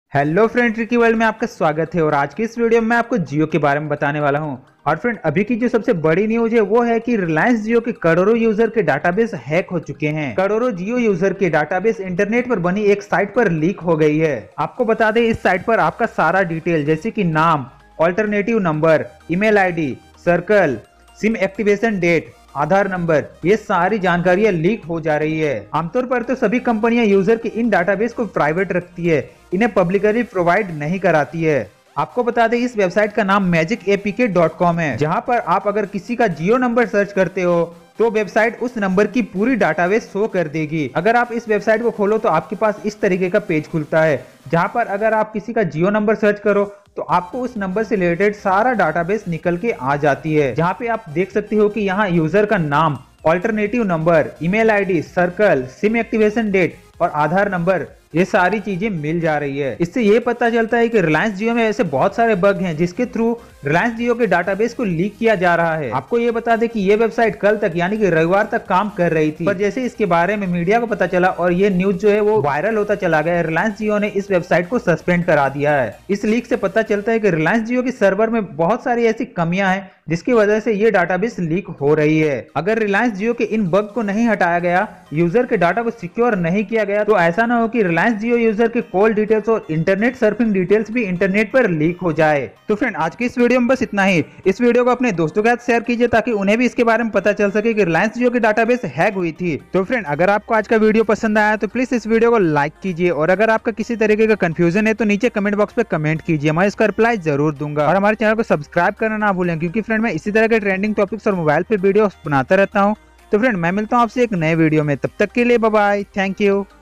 Hello friend, tricky world में आपका स्वागत है। और आज की इस वीडियो में मैं आपको जियो के बारे में बताने वाला हूं। और फ्रेंड, अभी की जो सबसे बड़ी न्यूज है वो है कि रिलायंस जियो के करोड़ों यूजर के डाटाबेस हैक हो चुके हैं। करोड़ों जियो यूजर के डाटाबेस इंटरनेट पर बनी एक साइट पर लीक हो गई है। आपको बता दें, इस साइट पर आपका सारा डिटेल जैसे कि नाम, alternative number, email ID, circle, SIM activation date, Aadhaar number, ये सारी जानकारियां लीक हो जा रही है। आमतौर पर तो सभी कंपनियां यूजर के इन डाटाबेस को प्राइवेट रखती है, इन्हें पब्लिकली प्रोवाइड नहीं कराती है। आपको बता दें, इस वेबसाइट का नाम magicapk.com है, जहां पर आप अगर किसी का जियो नंबर सर्च करते हो तो वेबसाइट उस नंबर की पूरी डाटाबेस शो कर देगी। अगर आप इस वेबसाइट को खोलो तो आपके पास इस तरीके का पेज खुलता है, जहां पर अगर आप किसी का जियो नंबर सर्च करो तो आपको उस नंबर से रिलेटेड सारा डाटाबेस निकल के आ जाती है। जहां पे आप देख सकते हो कि यहाँ यूजर का नाम, alternative number, email ID, circle, SIM activation date और आधार नंबर, ये सारी चीजें मिल जा रही है। इससे ये पता चलता है कि रिलायंस जियो में ऐसे बहुत सारे बग हैं जिसके थ्रू रिलायंस जियो के डाटाबेस को लीक किया जा रहा है। आपको ये बता दें कि ये वेबसाइट कल तक यानी कि रविवार तक काम कर रही थी, पर जैसे इसके बारे में मीडिया को पता चला और ये न्यूज जो है वो वायरल होता चला गया, रिलायंस जियो ने इस वेबसाइट को सस्पेंड करा दिया है। इस लीक से पता चलता है कि रिलायंस जियो के सर्वर में बहुत सारी ऐसी कमियां हैं जिसकी वजह से ये डाटाबेस लीक हो रही है। अगर रिलायंस जियो के इन बग को नहीं हटाया गया, यूजर के डाटा को सिक्योर नहीं किया गया, तो ऐसा ना हो कि रिलायंस जियो यूजर के कॉल डिटेल्स और इंटरनेट सर्फिंग डिटेल्स भी इंटरनेट पर लीक हो जाए। तो फ्रेंड, आज की इस वीडियो में बस इतना ही। इस वीडियो को अपने दोस्तों के साथ शेयर कीजिए ताकि उन्हें भी इसके बारे में पता चल सके कि रिलायंस जियो की डाटाबेस हैक हुई थी। तो फ्रेंड, अगर आपको आज का वीडियो पसंद आया तो प्लीज इस वीडियो को लाइक कीजिए, और अगर आपका किसी तरीके का कंफ्यूजन है तो नीचे कमेंट बॉक्स पे कमेंट कीजिए, मैं इसका रिप्लाई जरूर दूंगा। और हमारे चैनल को सब्सक्राइब करना ना भूलें, क्योंकि फ्रेंड मैं इसी तरह के ट्रेंडिंग टॉपिक्स और मोबाइल पे वीडियो बनाता रहता हूँ। तो फ्रेंड, मैं मिलता हूँ आपसे एक नए वीडियो में, तब तक के लिए बाय बाय, थैंक यू।